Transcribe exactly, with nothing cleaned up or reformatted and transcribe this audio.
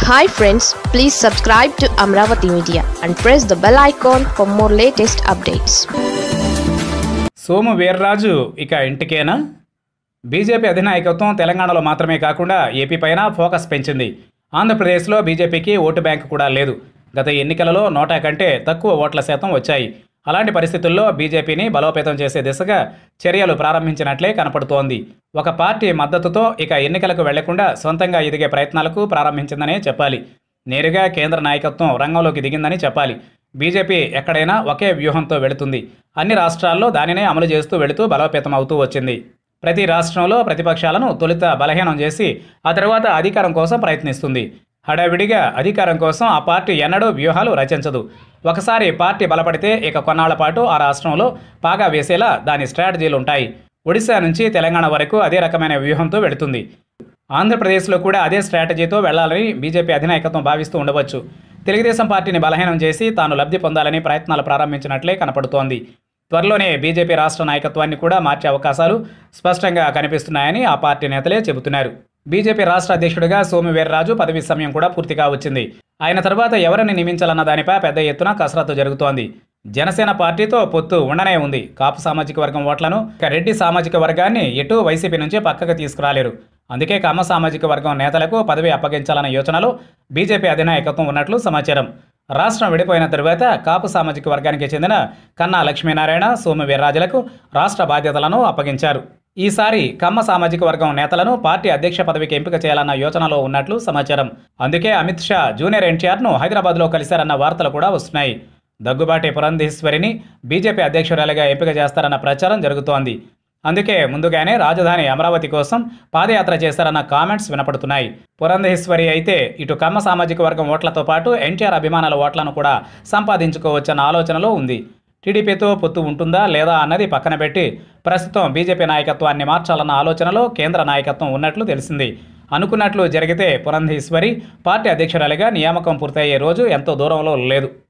Hi friends, please subscribe to Amaravathi Media and press the bell icon for more latest updates. Somu Veerraju ఇక ఇంటికేనా? BJP అధినాయకత్వం తెలంగాణలో మాత్రమే కాకుండా AP పైన focus పెంచింది. ఆంధ్రప్రదేశ్లో బీజేపీకి ఓటు బ్యాంకు కూడా లేదు. గత ఎన్నికలలో నోటా కంటే తక్కువ ఓట్ల శాతం వచ్చాయి. అలాంటి పరిస్థితుల్లో బీజేపీని బలోపేతం చేసే దిశగా చర్యలు ప్రారంభించినట్లే కనపడుతోంది. ఒక పార్టీ మద్దతుతో ఇక ఎన్నికలకు వెళ్లకుండా సొంతంగా ఎదిగే ప్రయత్నాలకు ప్రారంభించిందనే చెప్పాలి. నేరుగా కేంద్ర నాయకత్వం రంగంలోకి దిగిందని చెప్పాలి. బీజేపీ ఎక్కడైనా ఒకే వ్యూహంతో వెళుతుంది. అన్ని రాష్ట్రాల్లో దానినే అమలు చేస్తూ వెళుతూ బలోపేతం అవుతూ వచ్చింది. ప్రతి రాష్ట్రంలో ప్రతిపక్షాలను తొలుత బలహీనం చేసి ఆ తర్వాత అధికారం కోసం ప్రయత్నిస్తుంది. హడావిడిగా అధికారం కోసం ఆ పార్టీ ఎన్నడూ వ్యూహాలు రచించదు. ఒకసారి పార్టీ బలపడితే ఇక కొన్నాళ్ల పాటు ఆ రాష్ట్రంలో పాగా వేసేలా దాని స్ట్రాటజీలు ఉంటాయి. ఒడిశా నుంచి తెలంగాణ వరకు అదే రకమైన వ్యూహంతో వెళుతుంది. ఆంధ్రప్రదేశ్లో కూడా అదే స్ట్రాటజీతో వెళ్లాలని బీజేపీ అధినాయకత్వం భావిస్తూ ఉండవచ్చు. తెలుగుదేశం పార్టీని బలహీనం చేసి తాను లబ్ధి పొందాలని ప్రయత్నాలు ప్రారంభించినట్లే కనపడుతోంది. త్వరలోనే బీజేపీ రాష్ట్ర నాయకత్వాన్ని కూడా మార్చే అవకాశాలు స్పష్టంగా కనిపిస్తున్నాయని ఆ పార్టీ నేతలే చెబుతున్నారు. బీజేపీ రాష్ట్ర అధ్యక్షుడిగా సోము వీర్రాజు పదవి సమయం కూడా పూర్తిగా వచ్చింది. ఆయన తర్వాత ఎవరిని నియమించాలన్న దానిపై పెద్ద ఎత్తున కసరత్తు జరుగుతోంది. జనసేన పార్టీతో పొత్తు ఉండనే ఉంది. కాపు సామాజిక వర్గం ఓట్లను రెడ్డి సామాజిక వర్గాన్ని ఎటు వైసీపీ నుంచి పక్కకు తీసుకురాలేరు. అందుకే కమ్మ సామాజిక వర్గం నేతలకు పదవి అప్పగించాలన్న యోచనలో బీజేపీ అధినాయకత్వం ఉన్నట్లు సమాచారం. రాష్ట్రం విడిపోయిన తరువాత కాపు సామాజిక వర్గానికి చెందిన కన్నా లక్ష్మీనారాయణ, సోము వీర్రాజులకు రాష్ట్ర బాధ్యతలను అప్పగించారు. ఈసారి కమ్మ సామాజిక వర్గం నేతలను పార్టీ అధ్యక్ష పదవికి ఎంపిక చేయాలన్న యోచనలో ఉన్నట్లు సమాచారం. అందుకే అమిత్ షా జూనియర్ ఎన్టీఆర్ను హైదరాబాద్లో కలిశారన్న వార్తలు కూడా వస్తున్నాయి. దగ్గుబాటి పురంధేశ్వరిని బీజేపీ అధ్యక్షురాలిగా ఎంపిక చేస్తారన్న ప్రచారం జరుగుతోంది. అందుకే ముందుగానే రాజధాని అమరావతి కోసం పాదయాత్ర చేశారన్న కామెంట్స్ వినపడుతున్నాయి. పురంధేశ్వరి అయితే ఇటు కమ్మ సామాజిక వర్గం ఓట్లతో పాటు ఎన్టీఆర్ అభిమానుల ఓట్లను కూడా సంపాదించుకోవచ్చన్న ఆలోచనలో ఉంది. టీడీపీతో పొత్తు ఉంటుందా లేదా అన్నది పక్కన పెట్టి ప్రస్తుతం బీజేపీ నాయకత్వాన్ని మార్చాలన్న ఆలోచనలో కేంద్ర నాయకత్వం ఉన్నట్లు తెలిసింది. అనుకున్నట్లు జరిగితే పురంధేశ్వరి పార్టీ అధ్యక్షురాలిగా నియామకం పూర్తయ్యే రోజు ఎంతో దూరంలో లేదు.